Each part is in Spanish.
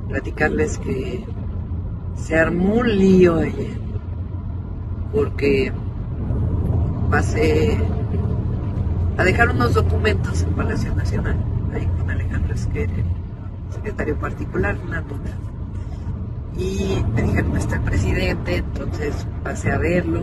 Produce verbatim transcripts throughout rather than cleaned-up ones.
platicarles que se armó un lío ayer porque pasé a dejar unos documentos en Palacio Nacional, ahí con Alejandro Esquer, el secretario particular, una nota. Y me dijeron, no está el presidente, entonces pasé a verlo,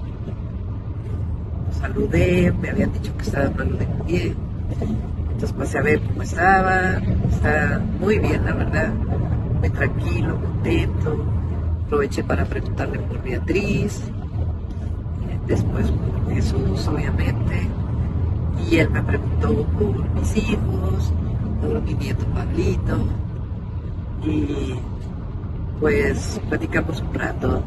lo saludé, me habían dicho que estaba malo de pie, entonces pasé a ver cómo estaba, está muy bien, la verdad, muy tranquilo, contento. Aproveché para preguntarle por Beatriz, después por Jesús, obviamente, y él me preguntó por mis hijos, por mi nieto Pablito, y pues platicamos un rato,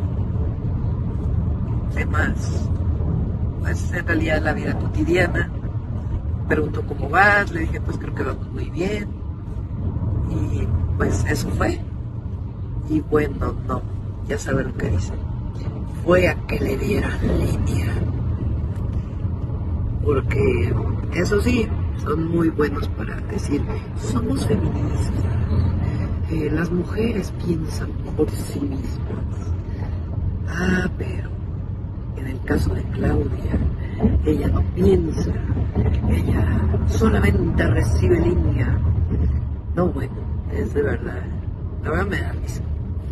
temas, pues en realidad la vida cotidiana. Me preguntó cómo vas, le dije pues creo que vamos muy bien, y pues eso fue. Y bueno, no, ya sabe lo que dice. Fue a que le dieran línea. Porque, eso sí, son muy buenos para decir, somos feministas. Eh, las mujeres piensan por sí mismas. Ah, pero en el caso de Claudia, ella no piensa. Ella solamente recibe línea. No, bueno, es de verdad. La verdad me da risa.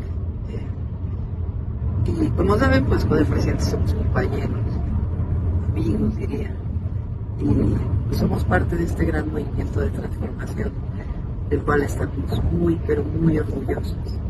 Y como saben, pues con el presidente somos compañeros, amigos diría, y somos parte de este gran movimiento de transformación, del cual estamos muy, pero muy orgullosos.